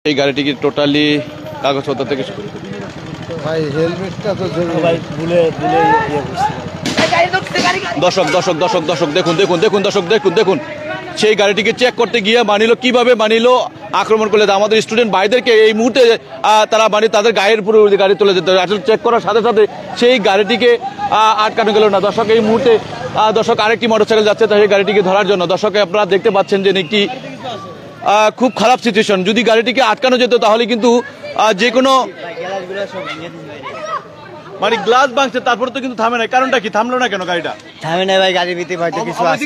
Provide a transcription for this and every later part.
এই গাড়িটিকে টোটালি কাগজপত্র থেকে ভাই হেলমেটটা তো ভাই ভুলে দর্শক দর্শক দর্শক দর্শক দেখুন দেখুন দেখুন দর্শক দেখুন দেখুন সেই গাড়িটিকে চেক করতে গিয়ে মানিলো কিভাবে মানিলো আক্রমণ করলে আমাদের স্টুডেন্ট ভাইদেরকে এই মুহূর্তে তারা তাদের গায়ের উপরে গাড়ি তুলে যেতে আসলে চেক করার সাথে সাথে সেই গাড়িটিকে আটকানো গেল না। দর্শক এই মুহূর্তে দর্শক আরেকটি মোটরসাইকেল যাচ্ছে সেই গাড়িটিকে ধরার জন্য। দর্শক আপনারা দেখতে পাচ্ছেন যে একটি খুব খারাপ সিচুয়েশন। যদি গাড়িটিকে আটকানো যেত তাহলে কিন্তু যে কোনো মানে গ্লাস ভাঙছে তারপরে তো কিন্তু থামে না। কারণটা কি থামলো না কেন? গাড়িটা থামে না ভাই, গাড়ির ভিতরে হয়তো কিছু আছে।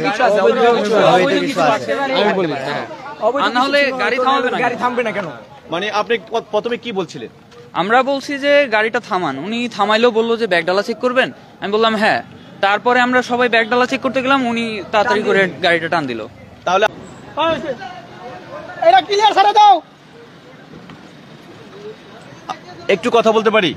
আমি বলি না হলে গাড়ি থামবে না। গাড়ি থামবে না কেন? মানে আপনি প্রথমে কি বলছিলেন? আমরা বলছি যে গাড়িটা থামান, উনি থামাইলো, বললো যে ব্যাগডালা চেক করবেন। আমি বললাম হ্যাঁ। তারপরে আমরা সবাই ব্যাগডালা চেক করতে গেলাম, উনি তাড়াতাড়ি করে গাড়িটা টান দিল। তাহলে এটা ক্লিয়ার করে দাও। একটু কথা বলতে পারি?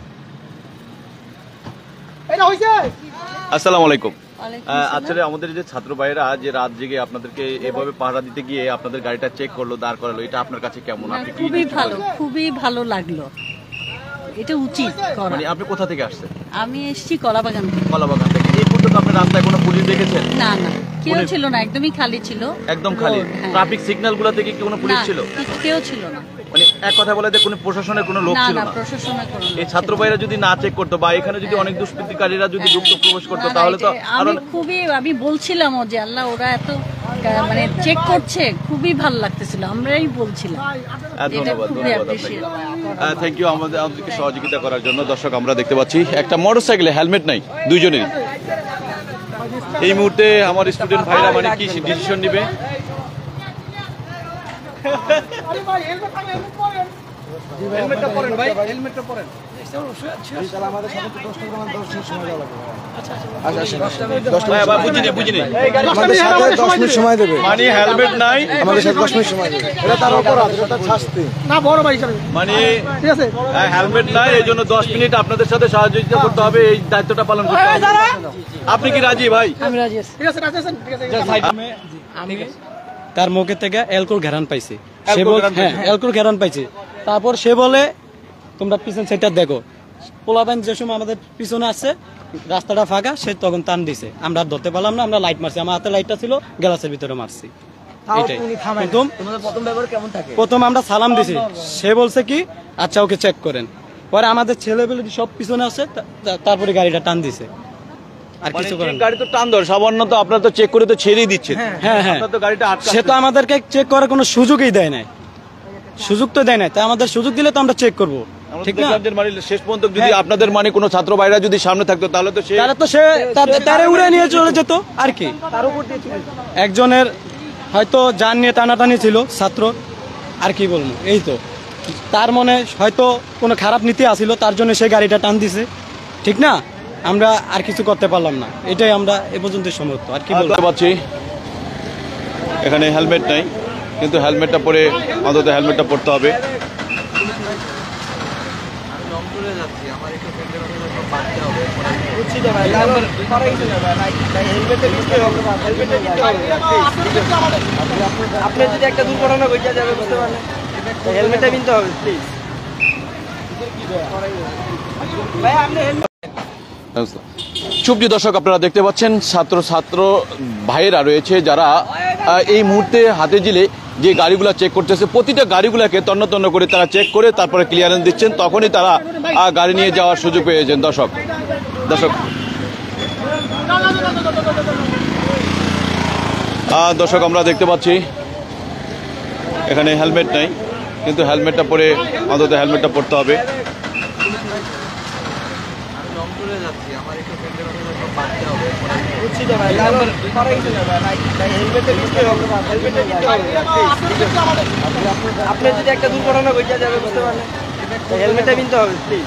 এটা হইছে। আসসালামু আলাইকুম। আসলে আমাদের যে ছাত্র ভাইরা যে রাত জেগে আপনাদেরকে এভাবে পাহারা দিতে গিয়ে আপনাদের গাড়িটা চেক করলো, দাঁড় করালো, এটা আপনার কাছে কেমন? আপনি কি? খুবই ভালো লাগলো, এটা উচিত করা। মানে আপনি কোথা থেকে আসছেন? আমি এসেছি কলাবাগান থেকে। কলাবাগান থেকে। এই পর্যন্ত আপনি রাস্তায় কোনো পুলিশ দেখেছেন? না না, কেউ ছিল না, একদমই খালি ছিল। একদম খালি। ট্রাফিক সিগন্যাল গুলো থেকে কি কোনো পুলিশ ছিল? কেউ ছিল না। মানে এক কথা বলে যে কোনো প্রশাসনের কোনো লোক ছিল না? না, প্রশাসনের কোনো লোক। এই ছাত্র ভাইরা যদি না চেক করতো বা এখানে যদি অনেক দুষ্কৃতিকারীরা যদি ঢুকতো প্রবেশ করতো তাহলে তো আমি বলছিলাম যে আল্লাহ ওরা এত মানে চেক করছে, খুবই ভালো লাগতেছিল, আমরাই বলছিলাম। ধন্যবাদ ধন্যবাদ, থ্যাংক ইউ আমাদেরকে সহযোগিতা করার জন্য। দর্শক আমরা দেখতে পাচ্ছি একটা মোটরসাইকেলে হেলমেট নাই দুইজনেরই। এই মুহূর্তে আমার স্টুডেন্ট ভাইরা মানে কি ডিসিশন নিবে? হেলমেটটা পরেন ভাই, হেলমেটটা পরেন। আমাদের সাথে 10 সময় দেওয়া লাগবে। সময় দেবে। মানে হেলমেট নাই, আমাদের সাথে 10 মিনিট সময় দেবে। এটা তার অপরাধ, এটা তার শাস্তি। না বড় ভাই হিসাবে মানে ঠিক আছে, হেলমেট নাই এই জন্য 10 মিনিট আপনাদের সাথে সহযোগিতা করতে হবে, এই দায়িত্বটা পালন করতে হবে। আপনি কি রাজি ভাই? আমি রাজি আছি। ঠিক আছে, রাজি আছেন? ঠিক আছে। আমি তার মুখে থেকে অ্যালকোহল ঘেরান পাইছি। সে বলে হ্যাঁ অ্যালকোহল ঘেরান পাইছি। তারপর সে বলে তোমরা পিছন সাইডটা দেখো। পোলাপাইন যে সময় আমাদের পিছনে আসছে, রাস্তাটা ফাঁকা, সে তখন টান দিছে। আমরা আর ধরতে পারলাম না, আমরা লাইট মারছি। আমার হাতে লাইটটা ছিল, গ্লাসের ভিতরে মারছি। এটাই প্রথম আমরা সালাম দিছি। সে বলছে কি আচ্ছা ওকে চেক করেন। পরে আমাদের ছেলেবেলে সব পিছনে আসছে, তারপরে গাড়িটা টান দিছে। আর কিছু করেন গাড়ি তো টান ধর সামান্য, তো আপনারা তো চেক করে তো ছেড়েই দিচ্ছেন। হ্যাঁ হ্যাঁ, তো গাড়িটা আটকা, সে তো আমাদেরকে চেক করার কোনো সুযোগই দেয় নাই। সুযোগ তো দেয় নাই, তাই আমাদের সুযোগ দিলে তো আমরা চেক করবো, ঠিক না? মানে শেষ পর্যন্ত যদি আপনাদের মানে কোনো ছাত্র ভাইরা যদি সামনে থাকতো তাহলে তো সে তারে উড়ে নিয়ে চলে যেত আর কি। একজনের হয়তো জান নিয়ে টানাটানি ছিল ছাত্র, আর কি বলবো। এই তো তার মনে হয়তো কোনো খারাপ নীতি আসিল, তার জন্য সে গাড়িটা টান দিছে, ঠিক না? আমরা আর কিছু করতে পারলাম না, এটাই আমরা এ পর্যন্ত সমর্থ। আর কি বলতে পারছি, এখানে হেলমেট নাই, কিন্তু হেলমেটটা পরে অন্তত হেলমেটটা পরতে হবে। আপনি যদি একটা দুর্ঘটনা ঘটে যাবে বুঝতে পারলেন, হেলমেটটা কিনতে হবে প্লিজ। সুপ্রিয় দর্শক আপনারা দেখতে পাচ্ছেন ছাত্র ভাইয়েরা রয়েছে যারা এই মুহূর্তে হাতে জিলে যে গাড়িগুলো চেক করতেছে, প্রতিটা গাড়িগুলোকে তন্ন তন্ন করে তারা চেক করে তারপরে ক্লিয়ারেন্স দিচ্ছেন, তখনই তারা গাড়ি নিয়ে যাওয়ার সুযোগ পেয়েছেন। দর্শক দর্শক আমরা দেখতে পাচ্ছি এখানে হেলমেট নাই, কিন্তু হেলমেটটা পরে অন্তত হেলমেটটা পরতে হবে। আপনি যদি একটা দুর্ঘটনা ঘটে যাবে বুঝতে পারলেন, হেলমেটটা কিনতে হবে প্লিজ।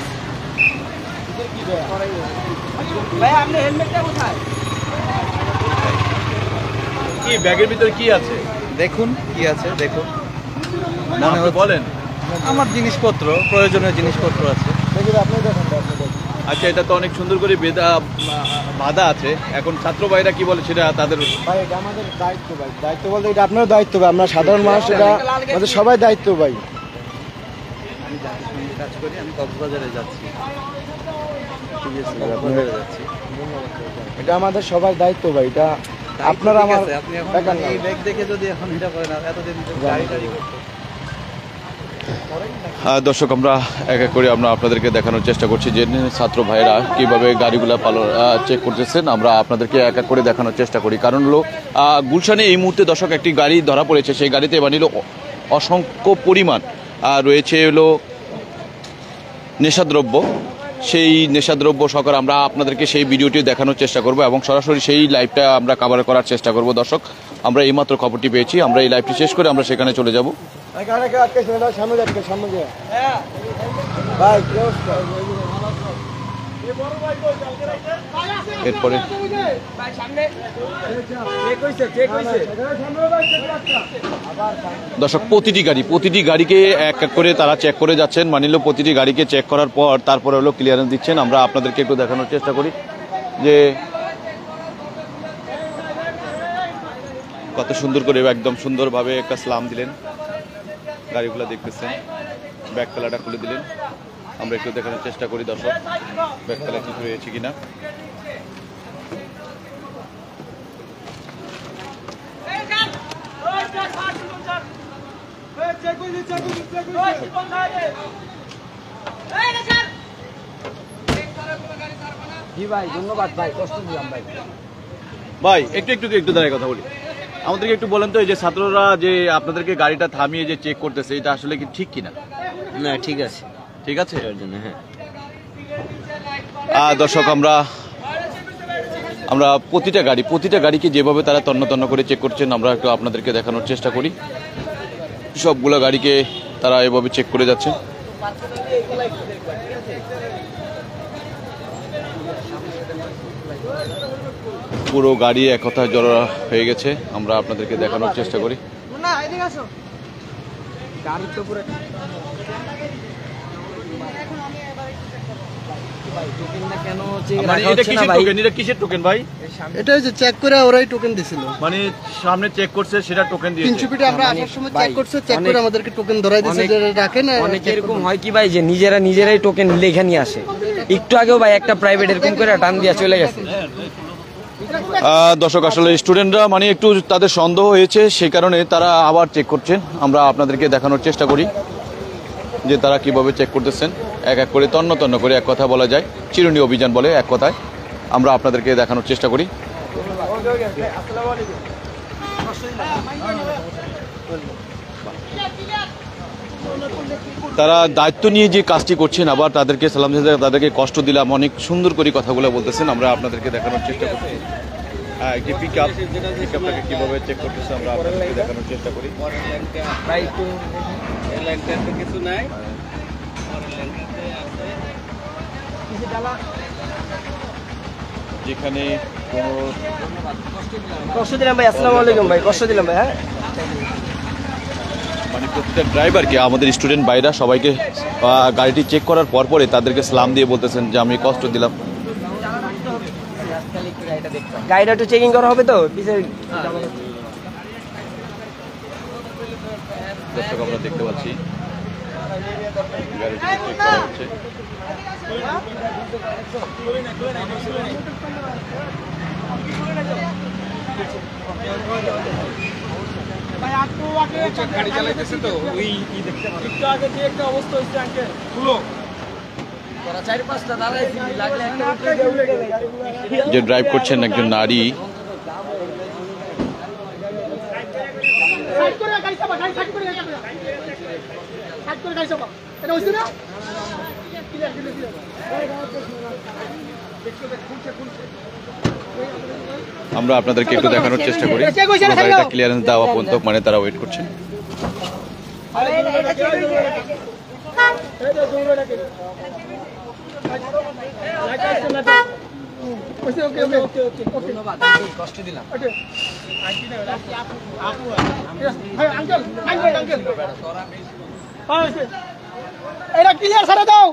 ভাই আপনি হেলমেটটা কোথায়? কি ব্যাগের ভিতরে কি আছে দেখুন, কি আছে দেখুন। বলেন। আমার জিনিসপত্র, প্রয়োজনীয় জিনিসপত্র আছে। আচ্ছা, এটা তো অনেক সুন্দর করে বাধা আছে। এখন ছাত্র ভাইরা কি বলে সেটা তাদের ভাই, এটা আমাদের দায়িত্ব ভাই। দায়িত্ব বলতে এটা আপনার দায়িত্ব ভাই, আমরা সাধারণ মানুষ, এটা আমাদের সবাই দায়িত্ব ভাই। আমি জাতিসংঘে কাজ করি, আমি কক্সবাজারে যাচ্ছি, কক্সবাজারে যাচ্ছি। এটা আমাদের সবার দায়িত্ব ভাই, এটা আপনারা ঠিক আমার আছে, আপনি এখন একার না। এই ব্যাগ দেখে যদি এখন এটা করেন, এতদিন গাড়ি টাড়ি করতো। দর্শক, আমরা এক এক করে আমরা আপনাদেরকে দেখানোর চেষ্টা করছি যে ছাত্র ভাইরা কিভাবে গাড়িগুলো চেক করতেছেন। আমরা আপনাদেরকে এক এক করে দেখানোর চেষ্টা করি। কারণ হলো গুলশানে এই মুহূর্তে দর্শক একটি গাড়ি ধরা পড়েছে। সেই গাড়িতে বানিল অসংখ্য পরিমাণ রয়েছে হলো নেশাদ্রব্য। সেই নেশাদ্রব্য সহকারে আমরা আপনাদেরকে সেই ভিডিওটি দেখানোর চেষ্টা করব এবং সরাসরি সেই লাইভটা আমরা কভার করার চেষ্টা করব। দর্শক, আমরা এইমাত্র খবরটি পেয়েছি, আমরা এই লাইভটি শেষ করে আমরা সেখানে চলে যাব। এরপরে দর্শক, প্রতিটি গাড়িকে এক এক করে তারা চেক করে যাচ্ছেন। মানিল প্রতিটি গাড়িকে চেক করার পর তারপরে হলো ক্লিয়ারেন্স দিচ্ছেন। আমরা আপনাদেরকে একটু দেখানোর চেষ্টা করি যে কত সুন্দর করে একদম সুন্দরভাবে একটা সালাম দিলেন। গাড়িগুলো দেখতেছেন, ব্যাক তালাটা খুলে দিলেন। আমরা একটু দেখানোর চেষ্টা করি দর্শক, ব্যাক তালা ঠিক হয়েছে কিনা। জি ভাই, ধন্যবাদ ভাই, কষ্ট দিলাম ভাই। ভাই একটু দাঁড়ায় কথা বলি। আমাদেরকে একটু বলেন তো, এই যে ছাত্ররা যে আপনাদেরকে গাড়িটা থামিয়ে যে চেক করতেছে, এটা আসলে কি ঠিক কিনা? না, ঠিক আছে, ঠিক আছে। এর জন্য হ্যাঁ। দর্শক, আমরা প্রতিটা গাড়িকে যেভাবে তারা তন্ন করে চেক করছেন, আমরা একটু আপনাদেরকে দেখানোর চেষ্টা করি। সবগুলো গাড়িকে তারা এভাবে চেক করে যাচ্ছে। পুরো গাড়ি এক কথায় জড়ো হয়ে গেছে। আমরা আপনাদেরকে দেখানোর চেষ্টা করি। কিসের টোকেন ভাই? এটা যে চেক করে ওরাই টোকেন দিছিল, মানে সামনে চেক করছে, সেটা টোকেন দিয়েছে। প্রিন্সিপিটে আমরা আসার সময় চেক করছে, চেক করে আমাদেরকে টোকেন ধরাই দিয়েছে যে রাখেন। অনেক এরকম হয় কি ভাই, যে নিজেরাই টোকেন লেখা নিয়ে আসে। একটু আগেও ভাই একটা প্রাইভেট এরকম করে টান দিয়া চলে গেছে। দর্শক, আসলে স্টুডেন্টরা মানে একটু তাদের সন্দেহ হয়েছে, সেই কারণে তারা আবার চেক করছেন। আমরা আপনাদেরকে দেখানোর চেষ্টা করি যে তারা কিভাবে চেক করতেছেন। এক এক করে তন্ন করে, এক কথা বলা যায় চিরুনি অভিযান বলে এক কথায়। আমরা আপনাদেরকে দেখানোর চেষ্টা করি। তারা দায়িত্ব নিয়ে যে কাজটি করছেন, আবার তাদেরকে সালাম জানাতে তাদেরকে কষ্ট দিলাম, অনেক সুন্দর করে কথাগুলো বলতেছেন। আমরা আপনাদেরকে দেখানোর চেষ্টা করছি। হ্যাঁ, একটি পিকআপটাকে কিভাবে চেক করতেছে আমরা আপনাদেরকে দেখানোর চেষ্টা করি। কিছু নাই, যেখানে কোনো কষ্ট দিলাম ভাই। আসসালামু আলাইকুম ভাই, কষ্ট দিলাম ভাই। হ্যাঁ, মানে প্রত্যেকটা ড্রাইভারকে, আমাদের স্টুডেন্ট ভাইরা সবাইকে গাড়িটি চেক করার পরে তাদেরকে সালাম দিয়ে বলতেছেন যে আমি কষ্ট দিলাম। গাড়িটা একটু চেকিং করা হবে তো পিছে। দর্শক, আমরা দেখতে পাচ্ছি গাড়িটি চেক করা হচ্ছে। গাড়ি চালাইতেছে তো ওই একটু আগে যে একটা অবস্থা হচ্ছে আঙ্কেল খুলো যে ড্রাইভ করছেন একজন নারী, আমরা আপনাদেরকে একটু দেখানোর চেষ্টা করি। গাড়িটা ক্লিয়ারেন্স দেওয়া পর্যন্ত মানে তারা ওয়েট করছেন। কষ্ট দিলাম। এটা ক্লিয়ার ছাড়া দাও।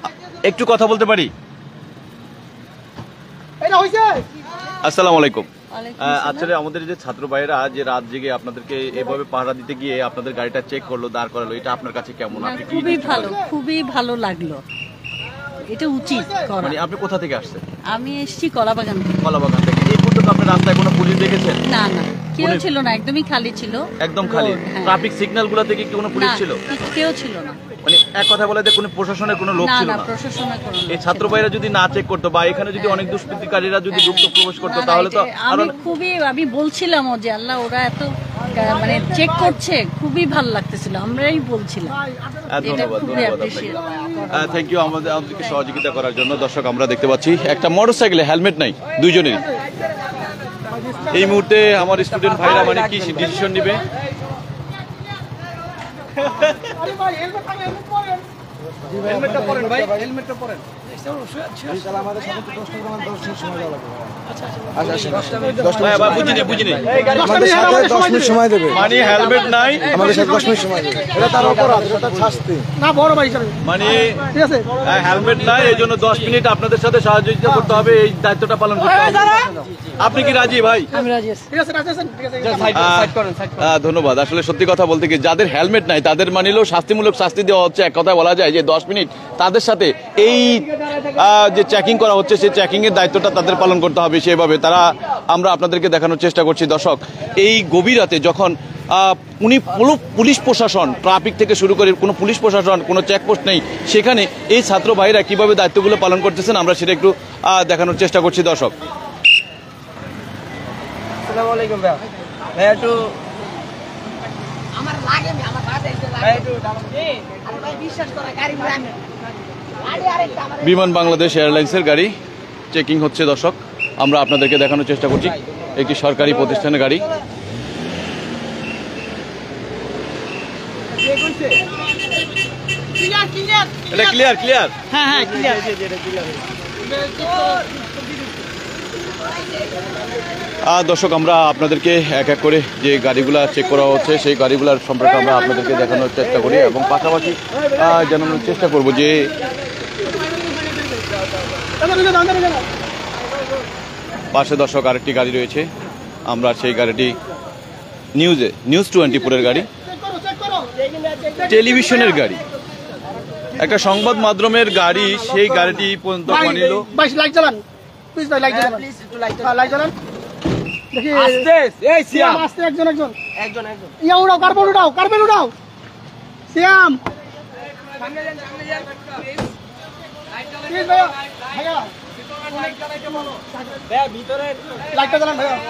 একটু কথা বলতে পারি? এটা হইছে। আসসালামু আলাইকুম। ওয়ালাইকুম আসসালাম। আসলে আমাদের যে ছাত্র ভাইরা যে রাত জেগে আপনাদেরকে এভাবে পাহারা দিতে গিয়ে আপনাদের গাড়িটা চেক করলো, দাঁড় করালো, এটা আপনার কাছে কেমন? না, আপনি কি খুবই ভালো, খুবই ভালো লাগলো। এটা উচিত করা। মানে আপনি কোথা থেকে আসছেন? আমি এসেছি কলাবাগান থেকে। কলাবাগান থেকে। এই পর্যন্ত আপনি রাস্তায় কোনো পুলিশ দেখেছেন? না না, কেউ ছিল না, একদমই খালি ছিল। একদম খালি। হ্যাঁ। ট্রাফিক সিগন্যাল গুলো থেকে কি কোনো পুলিশ না, ছিল? কেউ ছিল না। মানে এক কথা বলে যে কোনো প্রশাসনের কোনো লোক না ছিল না, না? প্রশাসনের কোনো লোক এই ছিল ছাত্র না। ভাইরা যদি না চেক করতো বা এখানে যদি অনেক দুষ্কৃতিকারীরা যদি হ্যাঁ। ঢুকতো, প্রবেশ করতো, না, না, তাহলে তো আরো আমি বলছিলাম যে আল্লাহ ওরা এত মানে চেক করছে, খুবই ভালো লাগতেছিল, আমরাই বলছিলাম। এটা ধন্যবাদ, খুবই ধন্যবাদ অ্যাপ্রিশিয়েট। থ্যাংক ইউ আমাদেরকে সহযোগিতা করার জন্য। দর্শক, আমরা দেখতে পাচ্ছি একটা মোটরসাইকেলে হেলমেট নাই দুইজনেরই। এই মুহূর্তে আমার স্টুডেন্ট ভাইরা মানে কি ডিসিশন নিবে? হেলমেটটা পরেন ভাই, হেলমেটটা পরেন। তাহলে আমাদের সাথে 10 টাকা 10 মিনিট সময় দেওয়া লাগবে। বুঝিনি আমাদের সাথে 10 মিনিট সময় দেবে। মানে হেলমেট নাই, আমাদের সাথে 10 মিনিট সময় দেবে। এটা তার অপরাধ, এটা তার শাস্তি। না বড় ভাই হিসাবে মানে ঠিক আছে। হেলমেট নাই, এই জন্য 10 মিনিট আপনাদের সাথে সহযোগিতা করতে হবে, এই দায়িত্বটা পালন করতে হবে। আপনি কি রাজি ভাই? ঠিক আছে, রাজেশন ঠিক আছে। ধন্যবাদ। আসলে সত্যি কথা বলতে কি, যাদের হেলমেট নাই তাদের মানিলেও শাস্তিমূলক শাস্তি দেওয়া হচ্ছে। এক কথায় বলা যায় যে 10 মিনিট তাদের সাথে এই যে চেকিং করা হচ্ছে, সেই চেকিং এর দায়িত্বটা তাদের পালন করতে হবে। সেভাবে আমরা আপনাদেরকে দেখানোর চেষ্টা করছি। দর্শক, এই গভীর রাতে যখন পুলিশ প্রশাসন, ট্রাফিক থেকে শুরু করে কোনো পুলিশ প্রশাসন, কোনো চেকপোস্ট নেই, সেখানে এই ছাত্র ভাইরা কিভাবে দায়িত্বগুলো পালন করতেছেন আমরা সেটা একটু দেখানোর চেষ্টা করছি। দর্শক, আসসালামু আলাইকুম ভাই। ভাই একটু বিমান বাংলাদেশ এয়ারলাইন্সের গাড়ি চেকিং হচ্ছে। দর্শক, আমরা আপনাদেরকে দেখানোর চেষ্টা করছি একটি সরকারি প্রতিষ্ঠানের গাড়ি। এটা ক্লিয়ার ক্লিয়ার। হ্যাঁ হ্যাঁ ক্লিয়ার। দর্শক, আমরা আপনাদেরকে এক এক করে যে গাড়িগুলা চেক করা হচ্ছে সেই গাড়িগুলার সম্পর্কে আমরা আপনাদেরকে দেখানোর চেষ্টা করি এবং পাশাপাশি জানানোর চেষ্টা করব যে পাশে দর্শক আরেকটি গাড়ি রয়েছে। আমরা সেই গাড়িটি নিউজ 24-এর গাড়ি, টেলিভিশনের গাড়ি, একটা সংবাদ মাধ্যমের গাড়ি। সেই গাড়িটি পর্যন্ত মানিল। ভাই লাইট জ্বালান প্লিজ, ভাই লাইট জ্বালান, প্লিজ একটু লাইট জ্বালান। দেখি আস্তে এই সিয়াম আস্তে একজন ইয়া উড়াও, কার্বন উড়াও সিয়াম। প্লিজ ভাইয়া লাইটটা জ্বালান ভাইয়া।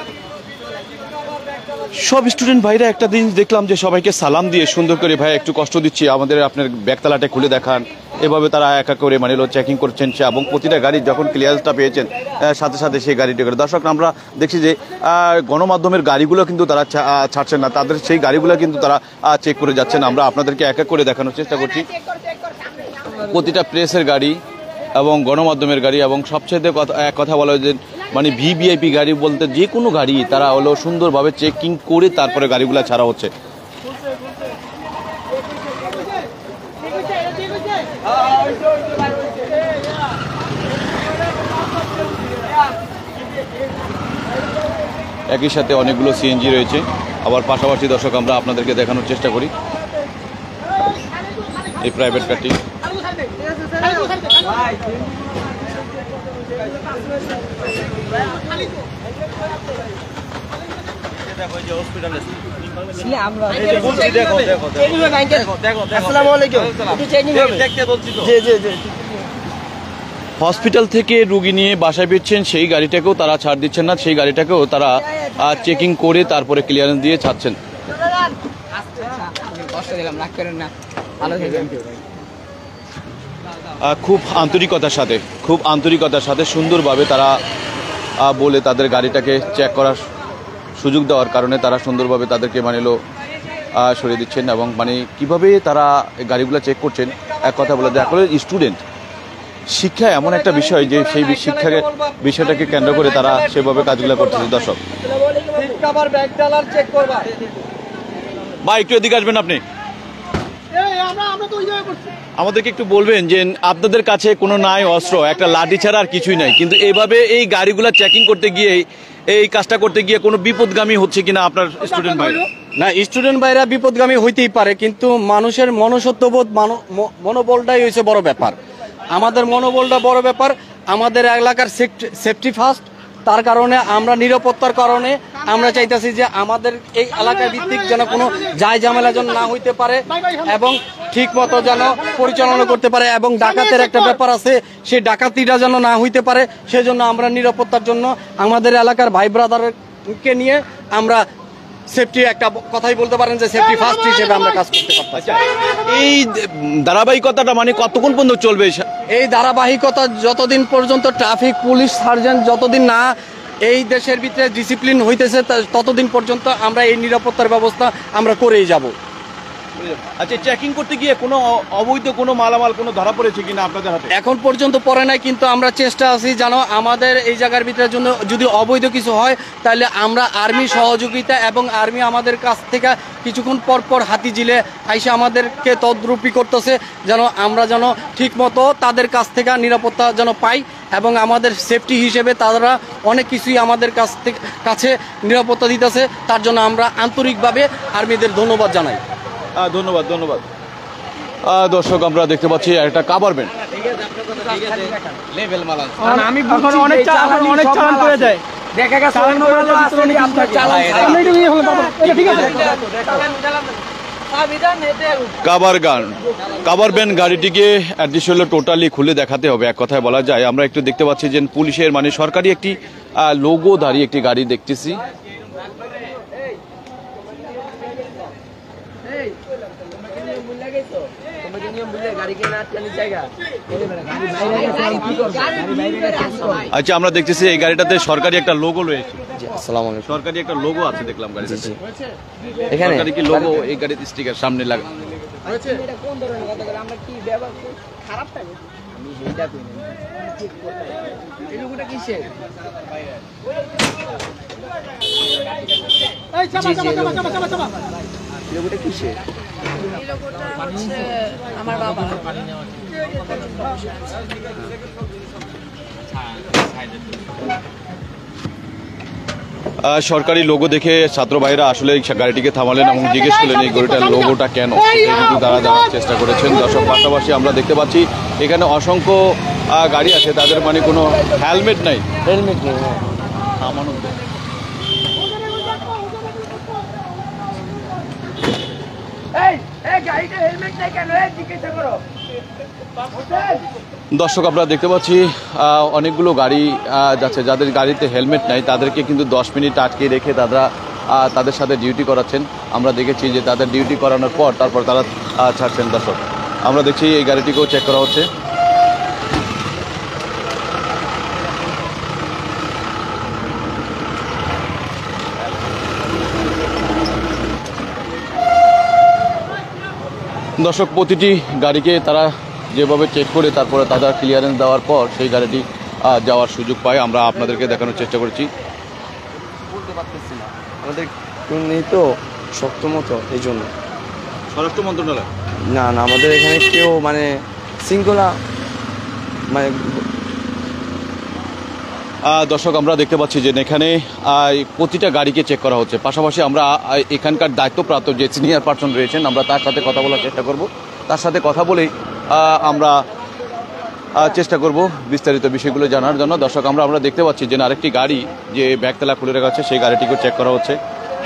সব স্টুডেন্ট ভাইরা একটা দিন দেখলাম যে সবাইকে সালাম দিয়ে সুন্দর করে, ভাই একটু কষ্ট দিচ্ছি, আমাদের আপনার ব্যাগতালাটা খুলে দেখান, এভাবে তারা একা করে চেকিং করছেন এবং প্রতিটা গাড়ি যখন ক্লিয়ারেন্সটা পেয়েছেন সাথে সাথে সেই গাড়িটি করে। দর্শক, আমরা দেখছি যে গণমাধ্যমের গাড়িগুলো কিন্তু তারা ছাড়ছেন না, তাদের সেই গাড়িগুলো কিন্তু তারা চেক করে যাচ্ছেন। আমরা আপনাদেরকে এক এক করে দেখানোর চেষ্টা করছি প্রতিটা প্রেসের গাড়ি এবং গণমাধ্যমের গাড়ি এবং সবচেয়ে এক কথা বলা হয় যে মানে ভিভিআইপি গাড়ি বলতে যে কোনো গাড়ি তারা হলো সুন্দরভাবে চেকিং করে তারপরে গাড়িগুলো ছাড়া হচ্ছে। একই সাথে অনেকগুলো সিএনজি রয়েছে। আবার পাশাপাশি দর্শক, আমরা আপনাদেরকে দেখানোর চেষ্টা করি এই প্রাইভেট কারটি। হসপিটাল থেকে রুগী নিয়ে বাসায় ফিরছেন, সেই গাড়িটাকেও তারা ছাড় দিচ্ছেন না, সেই গাড়িটাকেও তারা চেকিং করে তারপরে ক্লিয়ারেন্স দিয়ে ছাড়ছেন। খুব আন্তরিকতার সাথে সুন্দরভাবে তারা বলে তাদের গাড়িটাকে চেক করার সুযোগ দেওয়ার কারণে তারা সুন্দরভাবে তাদেরকে সরিয়ে দিচ্ছেন এবং কিভাবে তারা গাড়িগুলো চেক করছেন। এক কথা বলে আসলে স্টুডেন্ট শিক্ষা এমন একটা বিষয় যে সেই বিষয়টাকে কেন্দ্র করে তারা সেভাবে কাজগুলো করতেছে। দর্শক, ভাই একটু এদিকে আসবেন আপনি, আমাদেরকে একটু বলবেন যে আপনাদের কাছে কোনো নাই অস্ত্র, একটা লাঠি ছাড়া আর কিছুই নাই, কিন্তু এইভাবে এই গাড়িগুলো চেকিং করতে গিয়ে এই কাজটা করতে গিয়ে কোনো বিপদগামী হচ্ছে কিনা আপনার স্টুডেন্ট ভাই? না, স্টুডেন্ট ভাইরা বিপদগামী হইতেই পারে, কিন্তু মানুষের মনুষ্যত্ববোধ মনোবলটাই হয়েছে বড় ব্যাপার। আমাদের মনোবলটা বড় ব্যাপার। আমাদের এলাকার সেফটি ফার্স্ট, তার কারণে আমরা নিরাপত্তার কারণে আমরা চাইতেছি যে আমাদের এই এলাকার ভিত্তিক যেন কোনো যায় ঝামেলা যেন না হইতে পারে এবং ঠিক মতো যেন পরিচালনা করতে পারে, এবং ডাকাতের একটা ব্যাপার আছে, সেই ডাকাতিটা যেন না হইতে পারে। সেজন্য আমরা নিরাপত্তার জন্য আমাদের এলাকার ভাই ব্রাদারকে নিয়ে আমরা সেফটি একটা কথাই বলতে পারেন যে সেফটি ফার্স্ট হিসেবে আমরা কাজ করতে পারতেছি। এই ধারাবাহিকতাটা মানে কতক্ষণ পর্যন্ত চলবে? এই ধারাবাহিকতা যতদিন পর্যন্ত ট্রাফিক পুলিশ সার্জেন্ট যতদিন না এই দেশের ভিতরে ডিসিপ্লিন হইতেছে ততদিন পর্যন্ত আমরা এই নিরাপত্তার ব্যবস্থা আমরা করেই যাব। আচ্ছা, চেকিং করতে গিয়ে কোনো অবৈধ কোনো মালামাল কোনো ধরা পড়েছে কিনা আপনাদের হাতে? এখন পর্যন্ত পড়ে নাই, কিন্তু আমরা চেষ্টা আছি যেন আমাদের এই জায়গার ভিতরে জন্য যদি অবৈধ কিছু হয় তাহলে আমরা আর্মি সহযোগিতা এবং আর্মি আমাদের কাছ থেকে কিছুক্ষণ পর পর হাতিঝিলে আইসে আমাদেরকে তদ্রুপি করতেছে যেন আমরা যেন ঠিক মতো তাদের কাছ থেকে নিরাপত্তা যেন পাই, এবং আমাদের সেফটি হিসেবে তারা অনেক কিছুই আমাদের কাছে নিরাপত্তা দিতেছে। তার জন্য আমরা আন্তরিকভাবে আর্মিদের ধন্যবাদ জানাই। ধন্যবাদ। দর্শক, আমরা দেখতে পাচ্ছি একটা কাভার ব্যান্ড। কাভার ব্যান্ড গাড়িটিকে অ্যাডিশনাল টোটালি খুলে দেখাতে হবে, এক কথায় বলা যায়। আমরা একটু দেখতে পাচ্ছি যে পুলিশের মানে সরকারি একটি লোগোধারী একটি গাড়ি দেখতেছি। আচ্ছা, আমরা দেখতেছি এই গাড়িটাতে সরকারি একটা লোগো রয়েছে। আসসালামু আলাইকুম। সরকারি একটা লোগো আছে দেখলাম গাড়িটাতে। এখানে সরকারি কি লোগো এই গাড়িতে স্টিকার সামনে লাগা আছে? কোন ধরনের কথা বলে আমরা কি ব্যবহার খারাপ থাকে? আমি এইটা কই না। এই লোগোটা কিসের? এই চাপা। এই লোগোটা কিসের? এই লোগোটা হচ্ছে আমার বাবা। সরকারি লোগো দেখে ছাত্র ভাইরা আসলে গাড়িটিকে থামালেন এবং জিজ্ঞেস করলেন এই গাড়িটার লোগোটা কেন, কিন্তু তারা জানার চেষ্টা করেছেন। দর্শক, পাশাপাশি আমরা দেখতে পাচ্ছি এখানে অসংখ্য গাড়ি আছে, তাদের মানে কোনো হেলমেট নাই। হেলমেট নেই। দর্শক, আমরা দেখতে পাচ্ছি অনেকগুলো গাড়ি যাচ্ছে, যাদের গাড়িতে হেলমেট নাই তাদেরকে কিন্তু 10 মিনিট আটকে রেখে তাদের সাথে ডিউটি করাচ্ছেন। আমরা দেখেছি যে তাদের ডিউটি করানোর পর তারপর তারা ছাড়ছেন। দর্শক, আমরা দেখছি এই গাড়িটিকেও চেক করা হচ্ছে। দর্শক, প্রতিটি গাড়িকে তারা যেভাবে চেক করে তারপরে তাদের ক্লিয়ারেন্স দেওয়ার পর সেই গাড়িটি যাওয়ার সুযোগ পায়। আমরা আপনাদেরকে দেখানোর চেষ্টা করেছি। বলতে পারতেছি না, আমাদের কোন নেই তো শক্ত মতো, এই জন্য। স্বরাষ্ট্র মন্ত্রণালয় না, আমাদের এখানে কেউ মানে শৃঙ্খলা মানে। দর্শক, আমরা দেখতে পাচ্ছি যে এখানে প্রতিটা গাড়িকে চেক করা হচ্ছে। পাশাপাশি আমরা এখানকার দায়িত্বপ্রাপ্ত যে সিনিয়র পার্সন রয়েছেন আমরা তার সাথে কথা বলার চেষ্টা করব। তার সাথে কথা বলেই আমরা চেষ্টা করব বিস্তারিত বিষয়গুলো জানার জন্য। দর্শক, আমরা দেখতে পাচ্ছি যে আরেকটি গাড়ি যে ব্যাগতলা খুলে রাখা আছে সেই গাড়িটিকেও চেক করা হচ্ছে।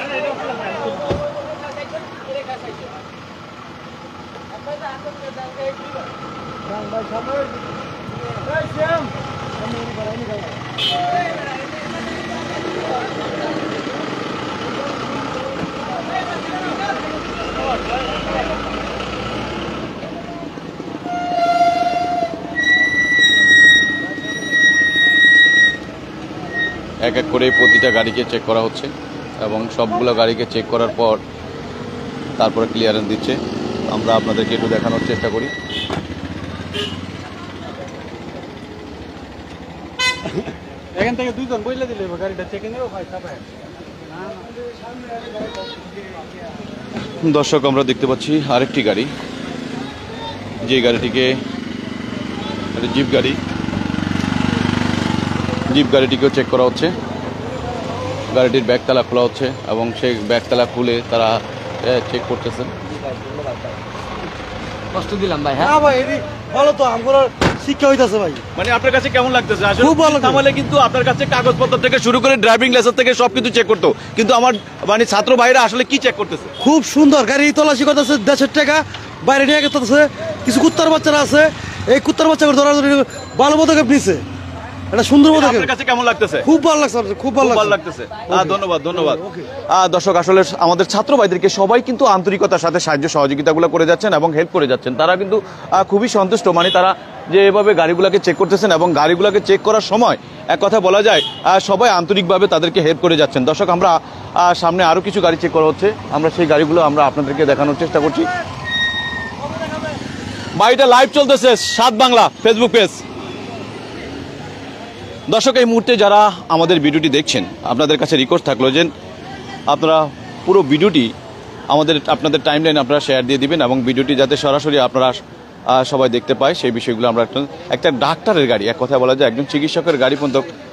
এক এক করে প্রতিটা গাড়িকে চেক করা হচ্ছে এবং সবগুলো গাড়িকে চেক করার পর তারপরে ক্লিয়ারেন্স দিচ্ছে। আমরা আপনাদেরকে একটু দেখানোর চেষ্টা করি। এখান থেকে দুইজন বইলে দিলে গাড়িটা চেকিং এও হয়। দর্শক, আমরা দেখতে পাচ্ছি আরেকটি গাড়ি, যে গাড়িটিকে জিপ গাড়িটিকেও চেক করা হচ্ছে। গাড়িটির ব্যাগতালা খোলা হচ্ছে এবং সেই ব্যাগতালা খুলে তারা চেক করতেছেন। কষ্ট দিলাম ভাই। হ্যাঁ না ভাই এটি ভালো তো আমগুলোর শিক্ষা হইতাছে ভাই। মানে আপনার কাছে কেমন লাগতেছে? খুব ভালো। তাহলে কিন্তু আপনার কাছে কাগজপত্র থেকে শুরু করে ড্রাইভিং লাইসেন্স থেকে সবকিছু চেক করতো, কিন্তু আমার মানে ছাত্র ভাইরা আসলে কি চেক করতেছে? খুব সুন্দর গাড়ি তল্লাশি করতেছে, 1,000 টাকা বাইরে নিয়ে গেছে। কিছু কুত্তার বাচ্চারা আছে, এই কুত্তার বাচ্চাকে ধরার জন্য ভালো পদক্ষেপ নিছে। এটা সুন্দর পদক্ষেপ। আপনার কাছে কেমন লাগতেছে? খুব ভালো লাগছে, খুব ভালো লাগতেছে। ধন্যবাদ ধন্যবাদ। দর্শক, আসলে আমাদের ছাত্র ভাইদেরকে সবাই কিন্তু আন্তরিকতার সাথে সাহায্য সহযোগিতাগুলো করে যাচ্ছেন এবং হেল্প করে যাচ্ছেন। তারা কিন্তু খুবই সন্তুষ্ট, মানে তারা যে এভাবে গাড়িগুলোকে চেক করতেছেন এবং গাড়িগুলোকে চেক করার সময় এক কথা বলা যায় সবাই আন্তরিকভাবে তাদেরকে হেল্প করে যাচ্ছেন। দর্শক, আমরা সামনে আরো কিছু গাড়ি চেক করা হচ্ছে, আমরা সেই গাড়িগুলো আমরা আপনাদেরকে দেখানোর চেষ্টা করছি। বাড়িটা লাইভ চলতেছে 7 বাংলা ফেসবুক পেজ। দর্শক, এই মুহূর্তে যারা আমাদের ভিডিওটি দেখছেন, আপনাদের কাছে রিকোয়েস্ট থাকলো যে আপনারা পুরো ভিডিওটি আপনাদের টাইমলাইনে আপনারা শেয়ার দিয়ে দিবেন এবং ভিডিওটি যাতে সরাসরি আপনারা সবাই দেখতে পায় সেই বিষয়গুলো আমরা একটা ডাক্তারের গাড়ি, এক কথা বলা যায় একজন চিকিৎসকের গাড়ি পর্যন্ত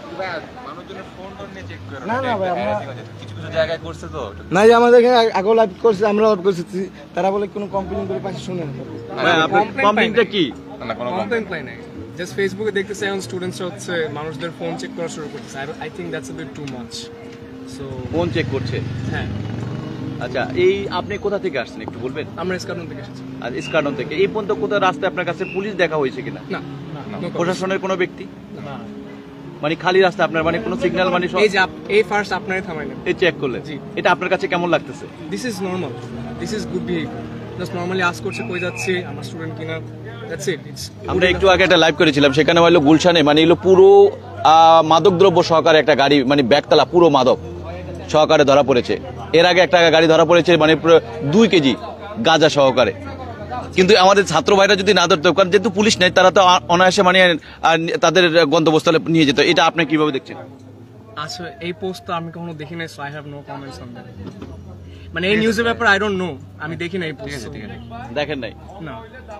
না যে আমাদের এখানে আগেও লাইভ করছে, আমরা লাইভ করছি, তারা বলে কোনো কমপ্লেইন করে পাশে শুনে কমপ্লেইনটা কি? জাস্ট ফেসবুকে দেখতেছে এখন স্টুডেন্টসরা হচ্ছে মানুষদের ফোন চেক করা শুরু করতেছে। I think that's a bit too much. So phone check করছে? হ্যাঁ। আচ্ছা, এই আপনি কোথা থেকে আসছেন একটু বলবেন? আমরা ইস্কার্টন থেকে এসেছি। আর ইস্কার্টন থেকে এই পর্যন্ত কোথাও রাস্তায় আপনার কাছে পুলিশ দেখা হয়েছে কিনা? না, প্রশাসনের কোনো ব্যক্তি? না, মানে খালি রাস্তা আপনার, মানে কোনো সিগন্যাল, মানে এই যে এই ফার্স্ট আপনারই থামাইলেন, এই চেক করলেন, এটা আপনার কাছে কেমন লাগতেছে? This is normal, this is good behaviour. Just normally ask করছে কই যাচ্ছে, আমার স্টুডেন্ট কিনা, দ্যাটস ইট। আমরা একটু আগে একটা লাইভ করেছিলাম, সেখানে হলো গুলশানে মানে এলো পুরো মাদকদ্রব্য সহকারে একটা গাড়ি, মানে ব্যাগতলা পুরো মাদক সহকারে ধরা পড়েছে। এর আগে একটা গাড়ি ধরা পড়েছে মানে পুরো 2 কেজি গাঁজা সহকারে। কিন্তু আমাদের ছাত্র ভাইরা যদি না ধরতো, কারণ যেহেতু পুলিশ নেই, তারা তো অনায়াসে মানে তাদের গন্তব্যস্থলে নিয়ে যেত। এটা আপনি কিভাবে দেখছেন? আচ্ছা, এই পোস্ট তো আমি কখনো দেখি নাই, so I have no comments on that. মানে এই নিউজের ব্যাপারে আই ডোন্ট নো, আমি দেখি নাই এই পোস্ট। দেখেন নাই? না।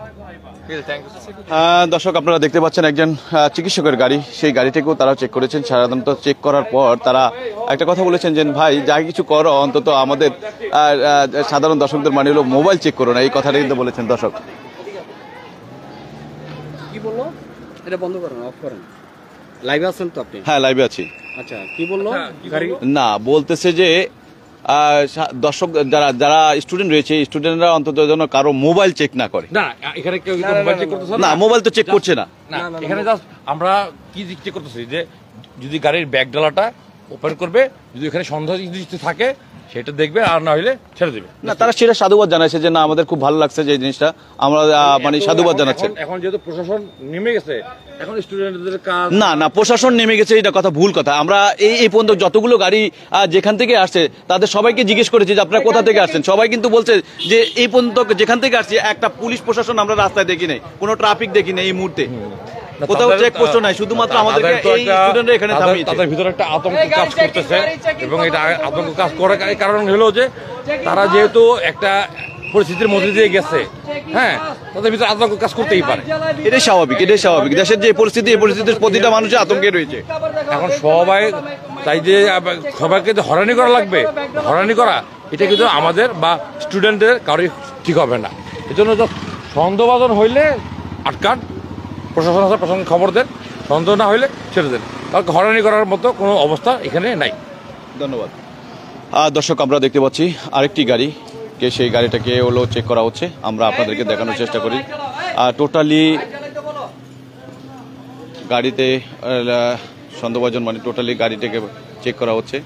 দর্শক, আপনারা দেখতে পাচ্ছেন একজন চিকিৎসকের গাড়ি, সেই গাড়িটাকেও তারা চেক করেছেন। সাধারণত চেক করার পর তারা একটা কথা বলেছেন যে ভাই যা কিছু করো অন্তত আমাদের সাধারণ দর্শকদের মানে হলো মোবাইল চেক করো না, এই কথাটা কিন্তু বলেছেন। দর্শক, কি বললো? এটা বন্ধ করেন, অফ করেন। লাইভে আছেন তো আপনি? হ্যাঁ, লাইভে আছি। আচ্ছা, কি বললো? না, বলতেছে যে দর্শক যারা স্টুডেন্ট রয়েছে, স্টুডেন্টরা অন্তত যেন কারো মোবাইল চেক না করে। না, এখানে কেউ মোবাইল চেক করতেছে না, মোবাইল তো চেক করছে না। এখানে জাস্ট আমরা কি চেক করতেছি যে যদি গাড়ির ব্যাগ ডালাটা ওপেন করবে, যদি এখানে সন্দেহ থাকে সেটা দেখবে, আর না হলে ছেড়ে দেবে। না, তারা সেটা সাধুবাদ জানাইছে যে না আমাদের খুব ভালো লাগছে যে জিনিসটা, আমরা মানে সাধুবাদ জানাচ্ছেন। এখন যেহেতু প্রশাসন নেমে গেছে, এখন স্টুডেন্টদের কাজ না প্রশাসন নেমে গেছে এটা কথা ভুল কথা। আমরা এই পর্যন্ত যতগুলো গাড়ি যেখান থেকে আসছে তাদের সবাইকে জিজ্ঞেস করেছি যে আপনারা কোথা থেকে আসছেন, সবাই কিন্তু বলছে যে এই পর্যন্ত যেখান থেকে আসছে একটা পুলিশ প্রশাসন আমরা রাস্তায় দেখি নাই, কোনো ট্রাফিক দেখি নাই এই মুহূর্তে, কোথাও চেক পোস্ট নাই, শুধুমাত্র আমাদেরকে এই স্টুডেন্টরা এখানে থামিয়েছে। তাদের ভিতরে একটা আতঙ্ক কাজ করতেছে এবং এটা আতঙ্ক কাজ করার কারণ হলো যে তারা যেহেতু একটা পরিস্থিতির মধ্যে দিয়ে গেছে, হ্যাঁ, তাদের ভিতরে আতঙ্ক কাজ করতেই পারে। এটাই স্বাভাবিক, এটাই স্বাভাবিক। দেশের যে পরিস্থিতি, এই পরিস্থিতির প্রতিটা মানুষের আতঙ্কে রয়েছে। এখন সবাই তাই যে সবাইকে যে হয়রানি করা লাগবে, হয়রানি করা এটা কিন্তু আমাদের বা স্টুডেন্টদের কারোই ঠিক হবে না। এজন্য সন্দেহবাদন হইলে আটকান, প্রশাসন আছে, প্রশাসন খবর দেন, সন্দেহ না হইলে ছেড়ে দেন, কারণ হয়রানি করার মতো কোনো অবস্থা এখানে নাই। ধন্যবাদ। দর্শক, আমরা দেখতে পাচ্ছি আরেকটি গাড়িকে, সেই গাড়িটাকে হলো চেক করা হচ্ছে, আমরা আপনাদেরকে দেখানোর চেষ্টা করি। টোটালি গাড়িতে সন্দেহভাজন মানে টোটালি গাড়িটাকে চেক করা হচ্ছে।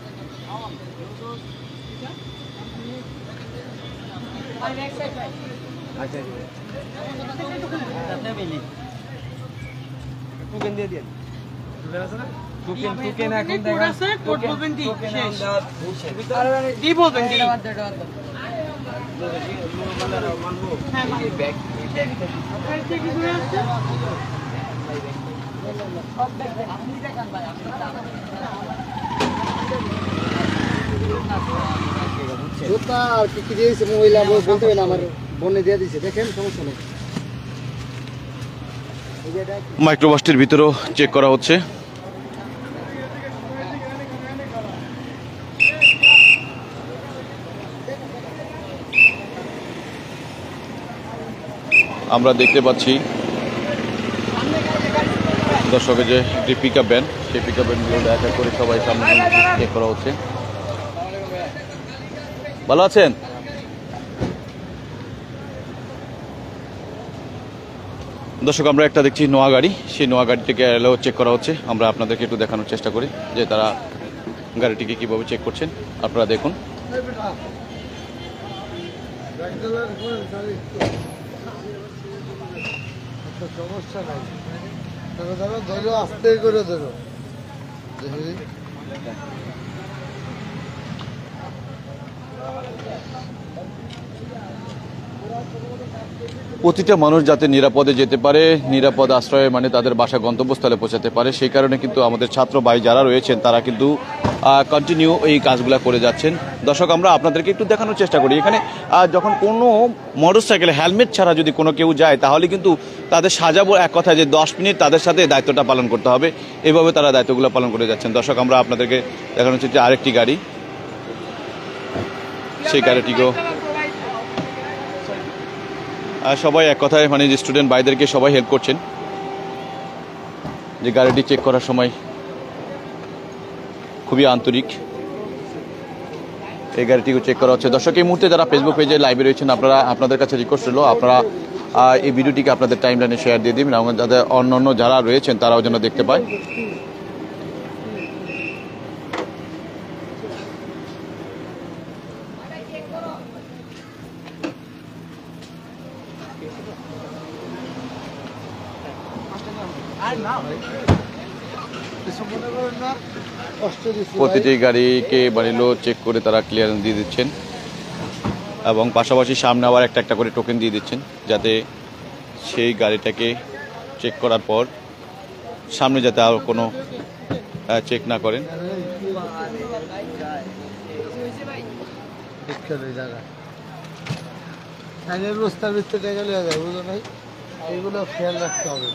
জুতা কি দিয়েছে মহিলা বলতে হবে না, আমার বনে দিয়ে দিয়েছে, দেখেন সমস্যা নেই। মাইক্রোবাসটির ভিতরেও চেক করা হচ্ছে। আমরা দেখতে পাচ্ছি দর্শকের যে একটি পিকআপ ভ্যান, সেই পিকআপ ভ্যানগুলো দেখা করে সবাই সামনে চেক করা হচ্ছে। ভালো আছেন? দর্শক আমরা একটা দেখছি নোয়া গাড়ি, সেই নোয়া গাড়িটিকে এলো চেক করা হচ্ছে। আমরা আপনাদেরকে একটু দেখানোর চেষ্টা করি যে তারা গাড়িটিকে কিভাবে চেক করছেন, আপনারা দেখুন। সমস্যা নাই, ধরো আস্তে করে ধরো। প্রতিটা মানুষ যাতে নিরাপদে যেতে পারে, নিরাপদ আশ্রয়ে মানে তাদের বাসা গন্তব্যস্থলে পৌঁছাতে পারে, সেই কারণে কিন্তু আমাদের ছাত্র ভাই যারা রয়েছেন তারা কিন্তু কন্টিনিউ এই কাজগুলো করে যাচ্ছেন। দর্শক আমরা আপনাদেরকে একটু দেখানোর চেষ্টা করি, এখানে যখন কোনো মোটরসাইকেলে হেলমেট ছাড়া যদি কোনো কেউ যায় তাহলে কিন্তু তাদের সাজাবো এক কথায় যে 10 মিনিট তাদের সাথে দায়িত্বটা পালন করতে হবে, এভাবে তারা দায়িত্বগুলো পালন করে যাচ্ছেন। দর্শক আমরা আপনাদেরকে দেখানো হচ্ছে যে আরেকটি গাড়ি, সেই গাড়িটিকেও সবাই এক কথায় মানে স্টুডেন্ট ভাইদেরকে সবাই হেল্প করছেন যে গাড়িটি চেক করার সময় খুবই আন্তরিক। এই গাড়িটিকে চেক করা হচ্ছে। দর্শক এই মুহূর্তে যারা ফেসবুক পেজে লাইভে রয়েছেন আপনারা, আপনাদের কাছে রিকোয়েস্ট হলো আপনারা এই ভিডিওটিকে আপনাদের টাইমলাইনে শেয়ার দিয়ে দিবেন এবং যাদের অন্যান্য যারা রয়েছেন তারাও যেন দেখতে পায়। প্রতিটি গাড়িকে বাড়িলো চেক করে তারা ক্লিয়ারেন্স দিয়ে দিচ্ছেন এবং পাশাপাশি সামনে আবার একটা একটা করে টোকেন দিয়ে দিচ্ছেন যাতে সেই গাড়িটাকে চেক করার পর সামনে যাতে আর কোনো চেক না করেন। এইগুলো খেয়াল রাখতে হবে।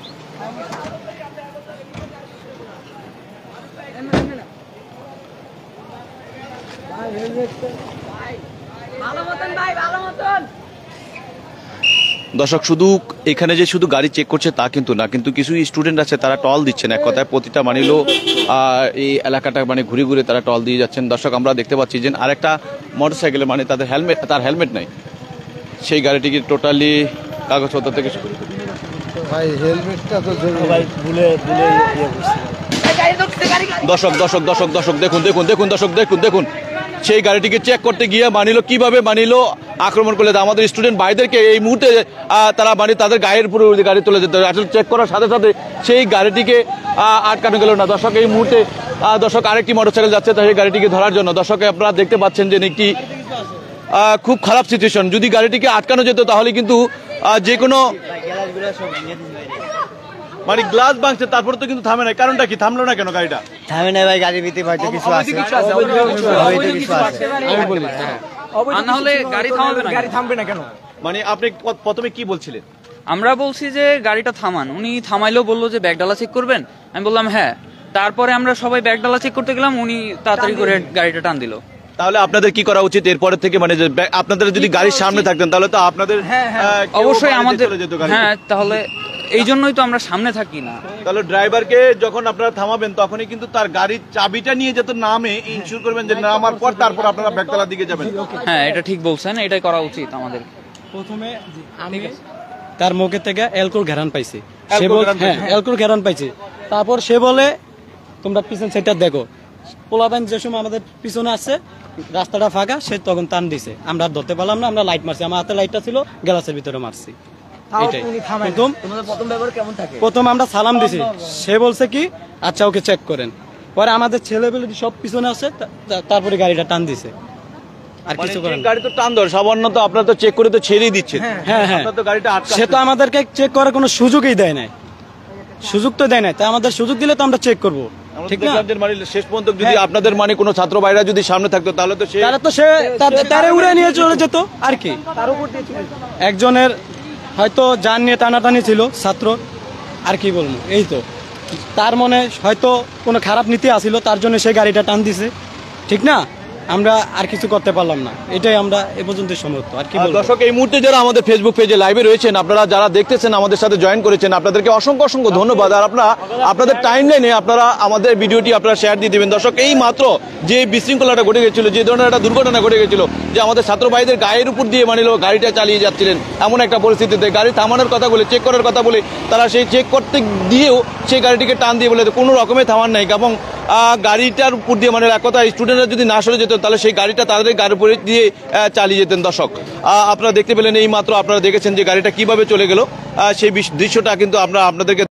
দর্শক শুধু এখানে যে শুধু গাড়ি চেক করছে তা কিন্তু না, কিন্তু কিছু স্টুডেন্ট আছে তারা টল দিচ্ছেন, এক কথায় প্রতিটা মানিলো এই এলাকাটা মানে ঘুরে ঘুরে তারা টল দিয়ে যাচ্ছেন। দর্শক আমরা দেখতে পাচ্ছি যে আরেকটা মোটরসাইকেলে মানে তাদের হেলমেট নাই, সেই গাড়িটিকে টোটালি কাগজপত্র থেকে ভাই হেলমেটটা তো দর্শক দেখুন সেই গাড়িটিকে চেক করতে গিয়ে কিভাবে আক্রমণ করলে আমাদের স্টুডেন্ট ভাইদেরকে এই মুহূর্তে তারা তাদের গায়ের পুরো গাড়ি তুলে যেতে আসলে চেক করার সাথে সাথে সেই গাড়িটিকে আটকানো গেল না। দর্শক এই মুহূর্তে আরেকটি মোটরসাইকেল যাচ্ছে সেই গাড়িটিকে ধরার জন্য। দর্শক আপনারা দেখতে পাচ্ছেন যে একটি খুব খারাপ সিচুয়েশন, যদি গাড়িটিকে আটকানো যেত তাহলে কিন্তু যে কোনো মানে গ্লাস ভাঙছে তারপরে তো কিন্তু থামে না, কারণটা কি থামলো না কেন? গাড়িটা থামে না ভাই, গাড়ির ভিতরে হয়তো কিছু আছে, আমি বলি না হলে গাড়ি থামাবে না, গাড়ি থামবে না কেন? মানে আপনি প্রথমে কি বলছিলেন? আমরা বলছি যে গাড়িটা থামান, উনি থামাইলেও বললো যে ব্যাগডালা চেক করবেন, আমি বললাম হ্যাঁ। তারপরে আমরা সবাই ব্যাগডালা চেক করতে গেলাম, উনি তাড়াতাড়ি করে গাড়িটা টান দিল। তাহলে আপনাদের কি করা উচিত এরপরে থেকে? মানে আপনাদের যদি গাড়ির সামনে থাকতেন তাহলে তো আপনাদের অবশ্যই আমাদের, হ্যাঁ তাহলে এই জন্যই তো আমরা সামনে থাকি না। তাহলে ড্রাইভারকে যখন আপনারা থামাবেন তখনই কিন্তু তার গাড়ির চাবিটা নিয়ে যত নামে ইনশিওর করবেন যে নামার পর তারপর আপনারা ব্যাগতলার দিকে যাবেন। হ্যাঁ এটা ঠিক বলছেন, এটাই করা উচিত আমাদের। প্রথমে আমি তার মুখে থেকে অ্যালকোহল ঘেরান পাইছি, সে বলে হ্যাঁ অ্যালকোহল ঘেরান পাইছি। তারপর সে বলে তোমরা পিছন সাইডটা দেখো, পোলাপাইন যে সময় আমাদের পিছনে আসছে রাস্তাটা ফাঁকা, সে তখন টান দিছে, আমরা ধরতে পারলাম না, আমরা লাইট মারছি, আমার হাতে লাইটটা ছিল গ্লাসের ভিতরে মারছি। প্রথম আমরা সালাম দিছি, সে বলছে কি আচ্ছা ওকে চেক করেন, পরে আমাদের ছেলেপেলে সব পিছনে আছে, তারপরে গাড়িটা টান দিছে। আর কিছু করেন গাড়ি তো টান ধর সামান্য, তো আপনারা তো চেক করে তো ছেড়েই দিচ্ছেন। হ্যাঁ হ্যাঁ, সে তো আমাদেরকে চেক করার কোনো সুযোগই দেয় নাই, সুযোগ তো দেয় নাই, তাই আমাদের সুযোগ দিলে তো আমরা চেক করবো, ঠিক না? শেষ পর্যন্ত যদি আপনাদের মানে কোনো ছাত্র ভাইরা যদি সামনে থাকতো তাহলে তো সে তারে উড়ে নিয়ে চলে যেত আর কি। একজনের হয়তো যান নিয়ে টানাটানি ছিল ছাত্র, আর কি বলবো, এই তো তার মনে হয়তো কোনো খারাপ নীতি আসিল, তার জন্য সে গাড়িটা টান দিছে, ঠিক না? আমরা আর কিছু করতে পারলাম না, এটাই আমরা এ পর্যন্ত সমর্থ। আর কি বলবো? দর্শক, এই মুহূর্তে যারা আমাদের ফেসবুক পেজে লাইভে রয়েছেন, আপনারা যারা দেখতেছেন, আমাদের সাথে জয়েন করেছেন, আপনাদেরকে অসংখ্য অসংখ্য ধন্যবাদ। আর আপনাদের টাইম লাইনে আপনারা আমাদের ভিডিওটি আপনারা শেয়ার দিয়ে দিবেন। দর্শক, এই মাত্র যে বিশৃঙ্খলাটা ঘটে গেছিল, যে ধরনের একটা দুর্ঘটনা ঘটে গেছিল, যে আমাদের ছাত্র ভাইদের গায়ের উপর দিয়ে গাড়িটা চালিয়ে যাচ্ছিলেন, এমন একটা পরিস্থিতিতে গাড়ি থামানোর কথা বলে, চেক করার কথা বলে, তারা সেই চেক করতে দিয়েও সেই গাড়িটিকে টান দিয়ে বলে কোনো রকমে থামান নাই। এবং গাড়িটার উপর দিয়ে এক কথা, স্টুডেন্টরা যদি না সরে যেত তাহলে সেই গাড়িটা তাদের গাড়ির উপরে দিয়ে চালিয়ে যেতেন। দর্শক, আপনারা দেখতে পেলেন, এই মাত্র আপনারা দেখেছেন যে গাড়িটা কিভাবে চলে গেল, সেই দৃশ্যটা কিন্তু আমরা আপনাদেরকে